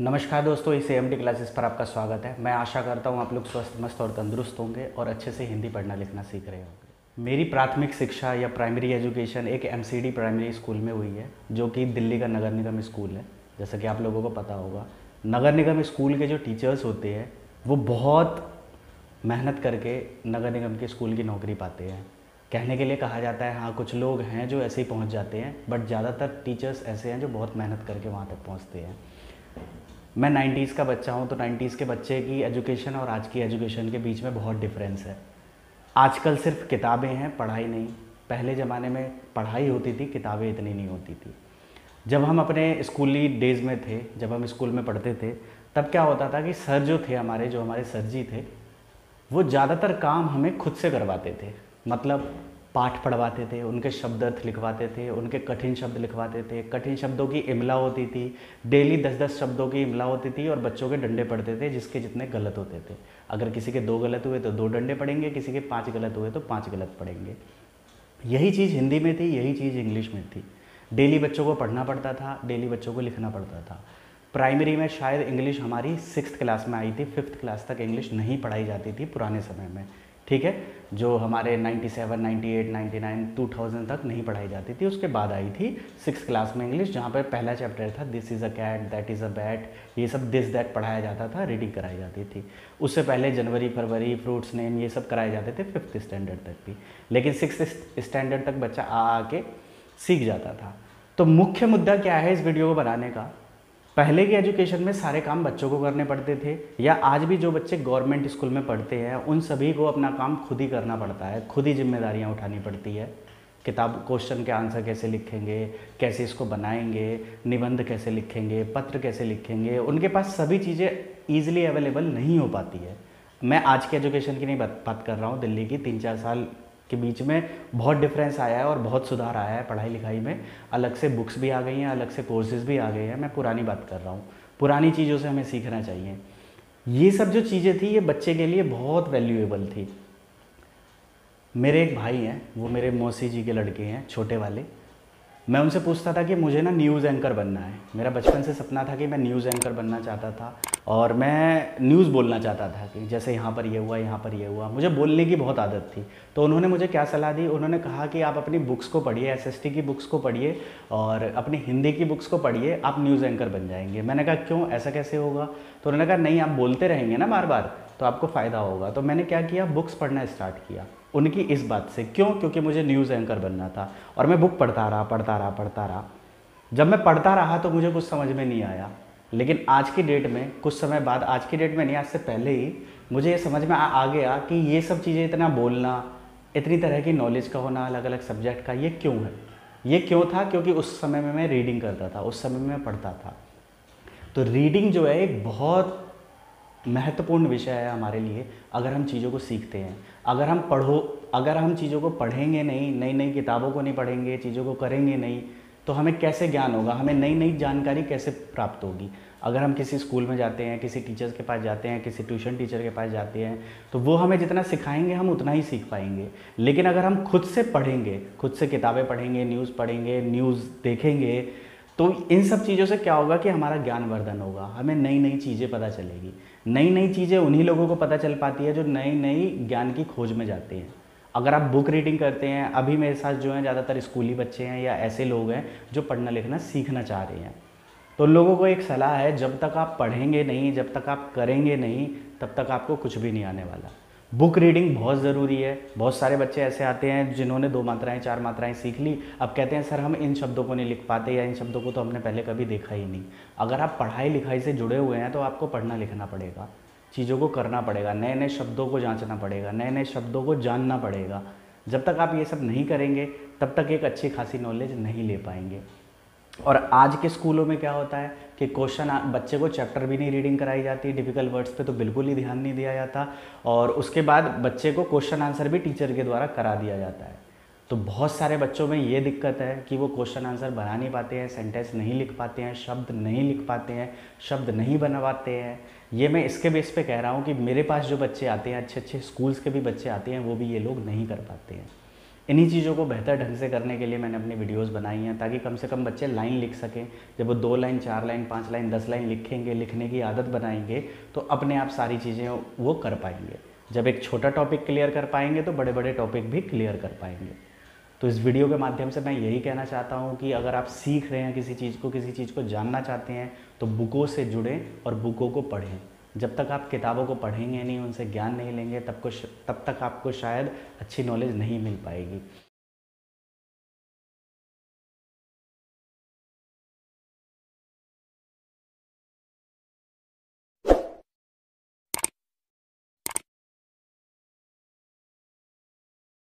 नमस्कार दोस्तों, इस AMD क्लासेस पर आपका स्वागत है। मैं आशा करता हूँ आप लोग स्वस्थ, मस्त और तंदुरुस्त होंगे और अच्छे से हिंदी पढ़ना लिखना सीख रहे होंगे। मेरी प्राथमिक शिक्षा या प्राइमरी एजुकेशन एक MCD प्राइमरी स्कूल में हुई है, जो कि दिल्ली का नगर निगम स्कूल है। जैसा कि आप लोगों को पता होगा, नगर निगम स्कूल के जो टीचर्स होते हैं वो बहुत मेहनत करके नगर निगम के स्कूल की नौकरी पाते हैं। कहने के लिए कहा जाता है, हाँ कुछ लोग हैं जो ऐसे ही पहुँच जाते हैं, बट ज़्यादातर टीचर्स ऐसे हैं जो बहुत मेहनत करके वहाँ तक पहुँचते हैं। मैं 90s का बच्चा हूँ, तो 90s के बच्चे की एजुकेशन और आज की एजुकेशन के बीच में बहुत डिफरेंस है। आजकल सिर्फ किताबें हैं, पढ़ाई नहीं। पहले ज़माने में पढ़ाई होती थी, किताबें इतनी नहीं होती थी। जब हम अपने स्कूली डेज़ में थे, जब हम स्कूल में पढ़ते थे, तब क्या होता था कि सर जो थे हमारे, जो हमारे सर जी थे, वो ज़्यादातर काम हमें खुद से करवाते थे। मतलब पाठ पढ़वाते थे, उनके शब्द अर्थ लिखवाते थे, उनके कठिन शब्द लिखवाते थे, कठिन शब्दों की इमला होती थी, डेली 10-10 शब्दों की इमला होती थी और बच्चों के डंडे पड़ते थे जिसके जितने गलत होते थे। अगर किसी के 2 गलत हुए तो 2 डंडे पड़ेंगे, किसी के 5 गलत हुए तो 5 गलत पड़ेंगे। यही चीज़ हिंदी में थी, यही चीज़ इंग्लिश में थी। डेली बच्चों को पढ़ना पड़ता था, डेली बच्चों को लिखना पड़ता था। प्राइमरी में शायद इंग्लिश हमारी 6th क्लास में आई थी, 5th क्लास तक इंग्लिश नहीं पढ़ाई जाती थी पुराने समय में। ठीक है, जो हमारे 97, 98, 99, 2000 तक नहीं पढ़ाई जाती थी। उसके बाद आई थी 6th क्लास में इंग्लिश, जहाँ पर पहला चैप्टर था this is a cat, that is a bat, ये सब दिस दैट पढ़ाया जाता था, रीडिंग कराई जाती थी। उससे पहले जनवरी फरवरी, फ्रूट्स नेम, ये सब कराए जाते थे 5th स्टैंडर्ड तक भी। लेकिन 6th स्टैंडर्ड तक बच्चा आ के सीख जाता था। तो मुख्य मुद्दा क्या है इस वीडियो को बनाने का? पहले की एजुकेशन में सारे काम बच्चों को करने पड़ते थे, या आज भी जो बच्चे गवर्नमेंट स्कूल में पढ़ते हैं उन सभी को अपना काम खुद ही करना पड़ता है, खुद ही जिम्मेदारियां उठानी पड़ती है। किताब क्वेश्चन के आंसर कैसे लिखेंगे, कैसे इसको बनाएंगे, निबंध कैसे लिखेंगे, पत्र कैसे लिखेंगे, उनके पास सभी चीज़ें ईजिली अवेलेबल नहीं हो पाती है। मैं आज की एजुकेशन की नहीं बात कर रहा हूँ, दिल्ली की 3-4 साल के बीच में बहुत डिफरेंस आया है और बहुत सुधार आया है पढ़ाई लिखाई में। अलग से बुक्स भी आ गई हैं, अलग से कोर्सेज़ भी आ गए हैं। मैं पुरानी बात कर रहा हूँ, पुरानी चीज़ों से हमें सीखना चाहिए। ये सब जो चीज़ें थी, ये बच्चे के लिए बहुत वैल्यूएबल थी। मेरे एक भाई हैं, वो मेरे मौसी जी के लड़के हैं, छोटे वाले। मैं उनसे पूछता था कि मुझे ना न्यूज़ एंकर बनना है। मेरा बचपन से सपना था कि मैं न्यूज़ एंकर बनना चाहता था और मैं न्यूज़ बोलना चाहता था कि जैसे यहाँ पर ये हुआ, यहाँ पर ये हुआ। मुझे बोलने की बहुत आदत थी। तो उन्होंने मुझे क्या सलाह दी? उन्होंने कहा कि आप अपनी बुक्स को पढ़िए, SST की बुक्स को पढ़िए और अपनी हिंदी की बुक्स को पढ़िए, आप न्यूज़ एंकर बन जाएंगे। मैंने कहा क्यों, ऐसा कैसे होगा? तो उन्होंने कहा नहीं, आप बोलते रहेंगे ना बार बार तो आपको फ़ायदा होगा। तो मैंने क्या किया, बुक्स पढ़ना स्टार्ट किया उनकी इस बात से। क्यों? क्योंकि मुझे न्यूज़ एंकर बनना था और मैं बुक पढ़ता रहा। जब मैं पढ़ता रहा तो मुझे कुछ समझ में नहीं आया, लेकिन आज की डेट में, कुछ समय बाद, आज की डेट में नहीं, आज से पहले ही मुझे ये समझ में आ गया कि ये सब चीज़ें, इतना बोलना, इतनी तरह की नॉलेज का होना अलग अलग सब्जेक्ट का, ये क्यों है? ये क्यों था? क्योंकि उस समय में मैं रीडिंग करता था, उस समय में मैं पढ़ता था। तो रीडिंग जो है एक बहुत महत्वपूर्ण विषय है हमारे लिए। अगर हम चीज़ों को सीखते हैं, अगर हम चीज़ों को पढ़ेंगे नहीं, नई नई किताबों को नहीं पढ़ेंगे, चीज़ों को करेंगे नहीं, तो हमें कैसे ज्ञान होगा? हमें नई नई जानकारी कैसे प्राप्त होगी? अगर हम किसी स्कूल में जाते हैं, किसी टीचर्स के पास जाते हैं, किसी ट्यूशन टीचर के पास जाते हैं, तो वो हमें जितना सिखाएंगे हम उतना ही सीख पाएंगे। लेकिन अगर हम खुद से पढ़ेंगे, खुद से किताबें पढ़ेंगे, न्यूज़ पढ़ेंगे, न्यूज़ देखेंगे, तो इन सब चीज़ों से क्या होगा कि हमारा ज्ञानवर्धन होगा, हमें नई नई चीज़ें पता चलेगी। नई नई चीज़ें उन्हीं लोगों को पता चल पाती है जो नई नई ज्ञान की खोज में जाते हैं। अगर आप बुक रीडिंग करते हैं, अभी मेरे साथ जो हैं ज़्यादातर स्कूली बच्चे हैं या ऐसे लोग हैं जो पढ़ना लिखना सीखना चाह रहे हैं, तो लोगों को एक सलाह है, जब तक आप पढ़ेंगे नहीं, जब तक आप करेंगे नहीं, तब तक आपको कुछ भी नहीं आने वाला। बुक रीडिंग बहुत ज़रूरी है। बहुत सारे बच्चे ऐसे आते हैं जिन्होंने 2 मात्राएं 4 मात्राएं सीख ली, अब कहते हैं सर हम इन शब्दों को नहीं लिख पाते, या इन शब्दों को तो हमने पहले कभी देखा ही नहीं। अगर आप पढ़ाई लिखाई से जुड़े हुए हैं तो आपको पढ़ना लिखना पड़ेगा, चीज़ों को करना पड़ेगा, नए नए शब्दों को जांचना पड़ेगा, नए नए शब्दों को जानना पड़ेगा। जब तक आप ये सब नहीं करेंगे तब तक एक अच्छी खासी नॉलेज नहीं ले पाएंगे। और आज के स्कूलों में क्या होता है कि बच्चे को चैप्टर भी नहीं रीडिंग कराई जाती, डिफ़िकल्ट वर्ड्स पे तो बिल्कुल ही ध्यान नहीं दिया जाता, और उसके बाद बच्चे को क्वेश्चन आंसर भी टीचर के द्वारा करा दिया जाता है। तो बहुत सारे बच्चों में ये दिक्कत है कि वो क्वेश्चन आंसर बना नहीं पाते हैं, सेंटेंस नहीं लिख पाते हैं, शब्द नहीं लिख पाते हैं, शब्द नहीं बना पाते हैं। ये मैं इसके बेस पे कह रहा हूँ कि मेरे पास जो बच्चे आते हैं, अच्छे अच्छे स्कूल्स के भी बच्चे आते हैं, वो भी ये लोग नहीं कर पाते हैं। इन्हीं चीज़ों को बेहतर ढंग से करने के लिए मैंने अपनी वीडियोस बनाई हैं, ताकि कम से कम बच्चे लाइन लिख सकें। जब वो 2 लाइन, 4 लाइन, 5 लाइन, 10 लाइन लिखेंगे, लिखने की आदत बनाएंगे, तो अपने आप सारी चीज़ें वो कर पाएंगे। जब एक छोटा टॉपिक क्लियर कर पाएंगे तो बड़े बड़े टॉपिक भी क्लियर कर पाएंगे। तो इस वीडियो के माध्यम से मैं यही कहना चाहता हूँ कि अगर आप सीख रहे हैं किसी चीज़ को जानना चाहते हैं, तो बुकों से जुड़ें और बुकों को पढ़ें। जब तक आप किताबों को पढ़ेंगे नहीं, उनसे ज्ञान नहीं लेंगे, तब तक आपको शायद अच्छी नॉलेज नहीं मिल पाएगी।